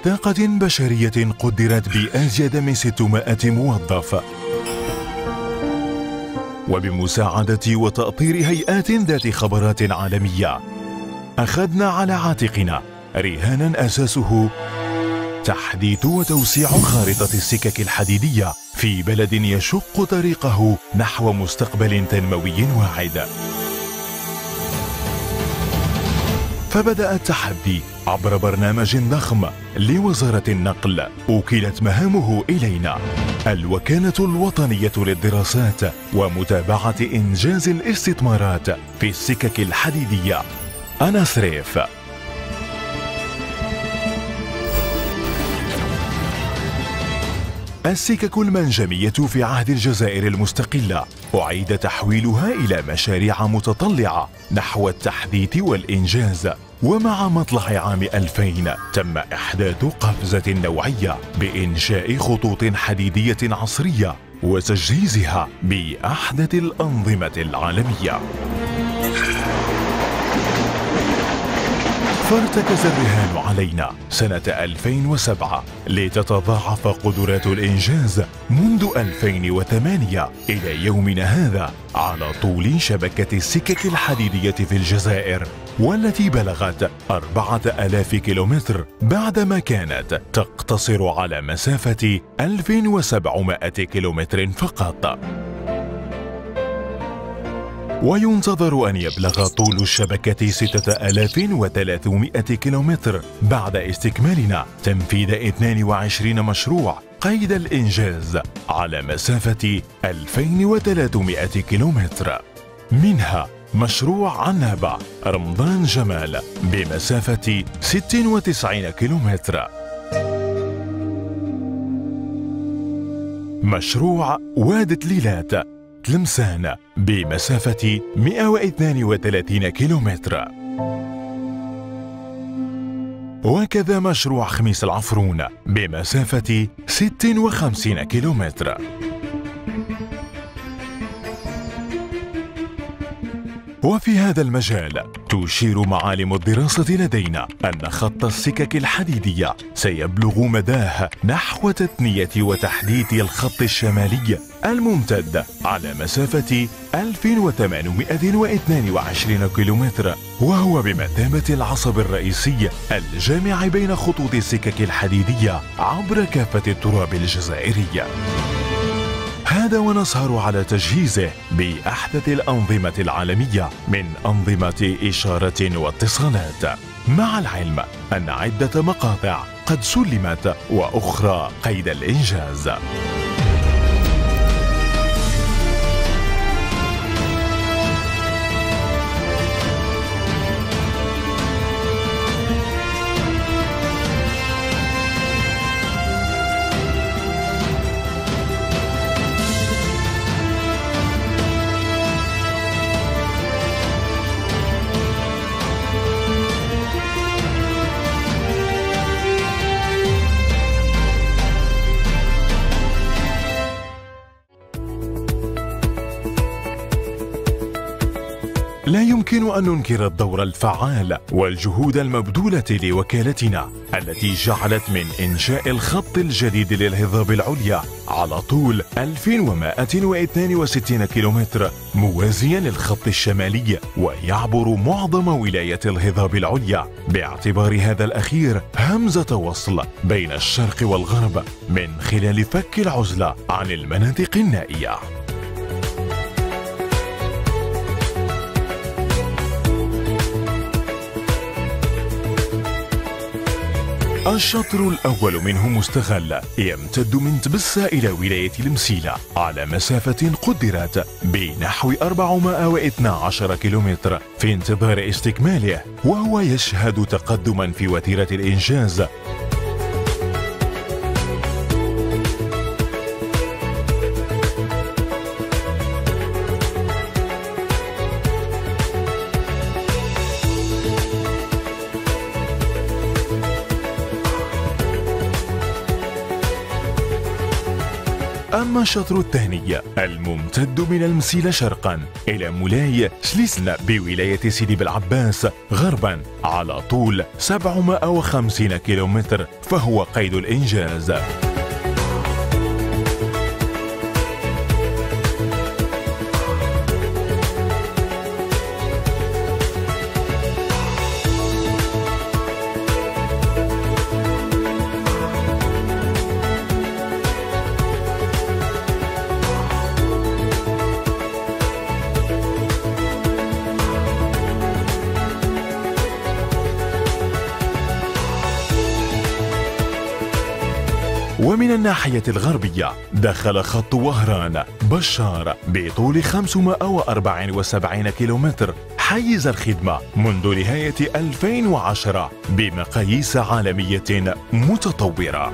طاقة بشرية قدرت بأزيد من 600 موظف، وبمساعدة وتأطير هيئات ذات خبرات عالمية أخذنا على عاتقنا رهانا أساسه تحديث وتوسيع خارطة السكك الحديدية في بلد يشق طريقه نحو مستقبل تنموي واعد. فبدأ التحدي عبر برنامج ضخم لوزارة النقل أوكلت مهامه إلينا، الوكالة الوطنية للدراسات ومتابعة إنجاز الاستثمارات في السكك الحديدية أناسريف. السكك المنجمية في عهد الجزائر المستقلة أعيد تحويلها إلى مشاريع متطلعة نحو التحديث والإنجاز، ومع مطلع عام 2000 تم إحداث قفزة نوعية بإنشاء خطوط حديدية عصرية وتجهيزها بأحدث الأنظمة العالمية. فارتكز الرهان علينا سنة 2007 لتتضاعف قدرات الإنجاز منذ 2008 إلى يومنا هذا على طول شبكة السكك الحديدية في الجزائر، والتي بلغت 4000 كيلومتر بعدما كانت تقتصر على مسافة 1700 كيلومتر فقط. وينتظر أن يبلغ طول الشبكة 6300 كيلومتر بعد استكمالنا تنفيذ 22 مشروع قيد الإنجاز على مسافة 2300 كيلومتر، منها مشروع عنابة رمضان جمال بمسافة 96 كيلومتر، مشروع واد تليلات تلمسان بمسافة 132 كيلومتر، وكذا مشروع خميس العفرون بمسافة 56 كيلومتر. وفي هذا المجال تشير معالم الدراسة لدينا أن خط السكك الحديدية سيبلغ مداه نحو تثنية وتحديث الخط الشمالي الممتد على مسافة 1822 كيلومتر، وهو بمثابة العصب الرئيسي الجامع بين خطوط السكك الحديدية عبر كافة التراب الجزائري. هذا ونسهر على تجهيزه بأحدث الأنظمة العالمية من أنظمة إشارة واتصالات، مع العلم أن عدة مقاطع قد سلمت وأخرى قيد الإنجاز. لا يمكن أن ننكر الدور الفعال والجهود المبذولة لوكالتنا التي جعلت من إنشاء الخط الجديد للهضاب العليا على طول 2162 كيلومتر موازيا للخط الشمالي، ويعبر معظم ولاية الهضاب العليا، باعتبار هذا الأخير همزة وصل بين الشرق والغرب من خلال فك العزلة عن المناطق النائية. الشطر الأول منه مستغل يمتد من تبسة إلى ولاية المسيلة على مسافة قدرت بنحو 412 كيلومتر في انتظار استكماله، وهو يشهد تقدما في وتيرة الإنجاز. أما الشطر الثاني الممتد من المسيلة شرقا إلى مولاي شليسن بولاية سيدي بالعباس غربا على طول 750 كيلومتر فهو قيد الإنجاز. ومن الناحية الغربية دخل خط وهران بشار بطول 574 كيلومتر حيز الخدمة منذ نهاية 2010 بمقاييس عالمية متطورة.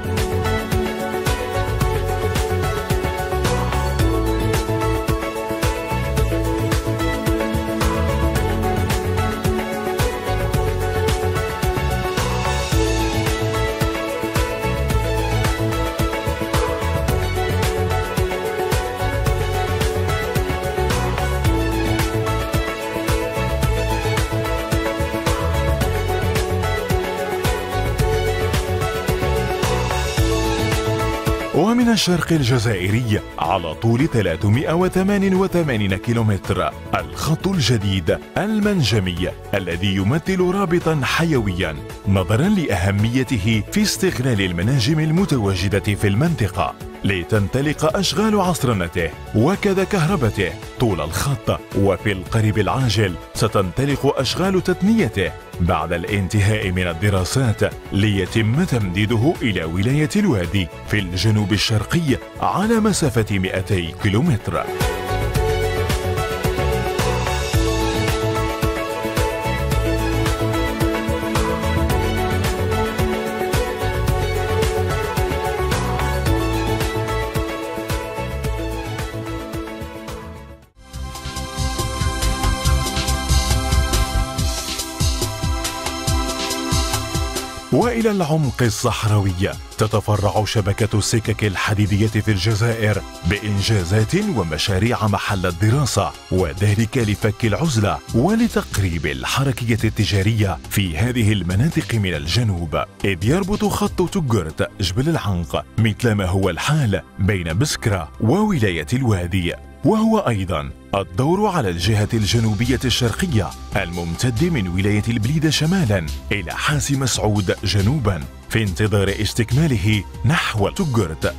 ومن الشرق الجزائري على طول 388 كيلومتر الخط الجديد المنجمي الذي يمثل رابطا حيويا نظرا لأهميته في استغلال المناجم المتواجدة في المنطقة لتنطلق أشغال عصرنته وكذا كهربته طول الخط، وفي القريب العاجل ستنطلق أشغال تثنيته بعد الانتهاء من الدراسات ليتم تمديده إلى ولاية الوادي في الجنوب الشرقي على مسافة 200 كيلومتر. وإلى العمق الصحراوي تتفرع شبكة السكك الحديدية في الجزائر بإنجازات ومشاريع محل الدراسة، وذلك لفك العزلة ولتقريب الحركية التجارية في هذه المناطق من الجنوب، إذ يربط خط تجرت جبل العنق مثل ما هو الحال بين بسكرة وولاية الوادي، وهو أيضا الدور على الجهة الجنوبية الشرقية الممتد من ولاية البليدة شمالا إلى حاس مسعود جنوبا في انتظار استكماله نحو تجرت.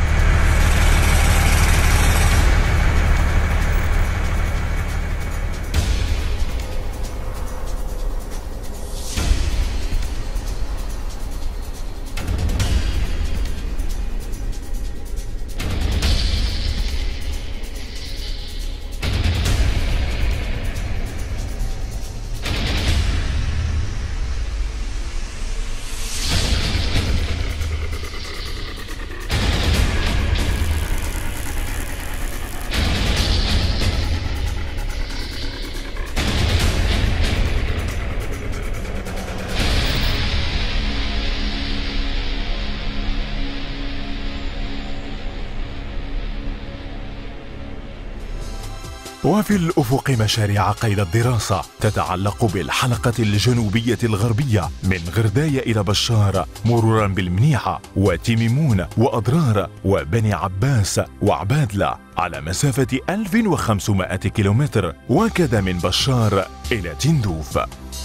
وفي الأفق مشاريع قيد الدراسة تتعلق بالحلقة الجنوبية الغربية من غرداية إلى بشار مرورا بالمنيعة وتيميمون وأضرار وبني عباس وعبادلة على مسافة 1500 كيلومتر، وكذا من بشار إلى تندوف.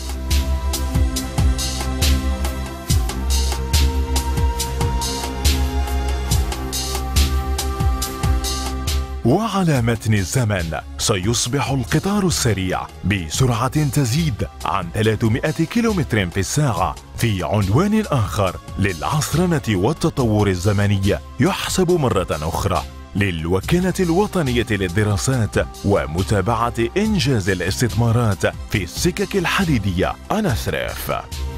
وعلى متن الزمن سيصبح القطار السريع بسرعة تزيد عن 300 كيلومتر في الساعة في عنوان آخر للعصرنة والتطور الزمني يحسب مرة أخرى للوكالة الوطنية للدراسات ومتابعة إنجاز الاستثمارات في السكك الحديدية أناسريف.